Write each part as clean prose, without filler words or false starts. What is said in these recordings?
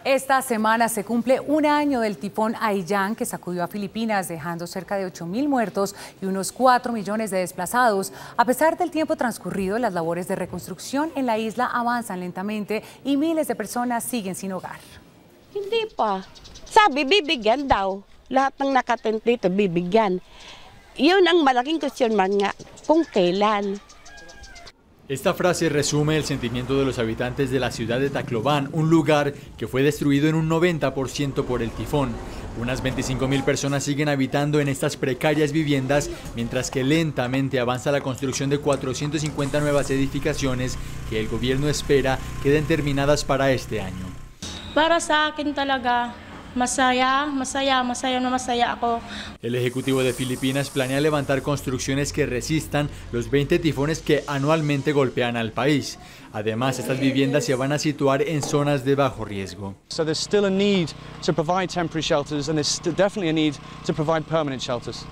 Esta semana se cumple un año del tifón Haiyan que sacudió a Filipinas, dejando cerca de 8.000 muertos y unos 4 millones de desplazados. A pesar del tiempo transcurrido, las labores de reconstrucción en la isla avanzan lentamente y miles de personas siguen sin hogar. Hindi pa. Sabi, bibigyan daw. Lahat ng nakatent dito, bibigyan. Yun ang malaking question man nga, kung kailan. Esta frase resume el sentimiento de los habitantes de la ciudad de Tacloban, un lugar que fue destruido en un 90% por el tifón. Unas 25.000 personas siguen habitando en estas precarias viviendas, mientras que lentamente avanza la construcción de 450 nuevas edificaciones que el gobierno espera queden terminadas para este año. Para sa akin talaga, masaya ako. El Ejecutivo de Filipinas planea levantar construcciones que resistan los 20 tifones que anualmente golpean al país. Además, estas viviendas se van a situar en zonas de bajo riesgo. So there's still a need to provide temporary shelters, and there's definitely a need to provide permanent shelters.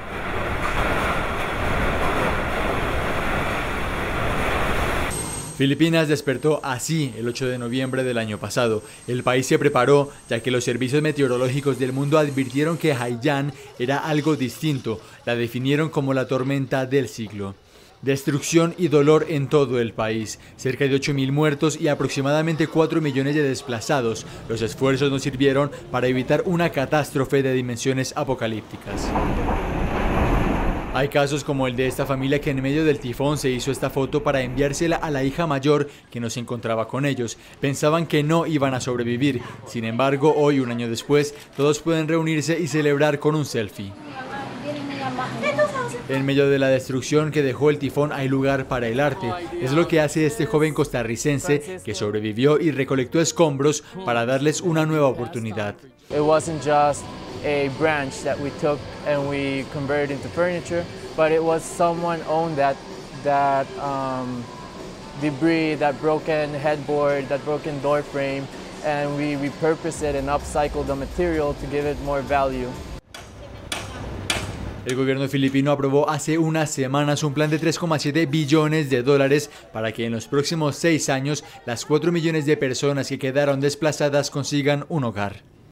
Filipinas despertó así el 8 de noviembre del año pasado. El país se preparó, ya que los servicios meteorológicos del mundo advirtieron que Haiyan era algo distinto. La definieron como la tormenta del siglo. Destrucción y dolor en todo el país. Cerca de 8.000 muertos y aproximadamente 4 millones de desplazados. Los esfuerzos no sirvieron para evitar una catástrofe de dimensiones apocalípticas. Hay casos como el de esta familia que en medio del tifón se hizo esta foto para enviársela a la hija mayor que no se encontraba con ellos. Pensaban que no iban a sobrevivir. Sin embargo, hoy, un año después, todos pueden reunirse y celebrar con un selfie. En medio de la destrucción que dejó el tifón hay lugar para el arte. Es lo que hace este joven costarricense que sobrevivió y recolectó escombros para darles una nueva oportunidad. A branch that we took and we converted into furniture, but it was someone owned that debris, that broken headboard, that broken door frame, and we repurposed it and upcycled the material to give it more value. El gobierno filipino aprobó hace unas semanas un plan de 3,7 billones de dólares para que en los próximos 6 años las 4 millones de personas que quedaron desplazadas consigan un hogar.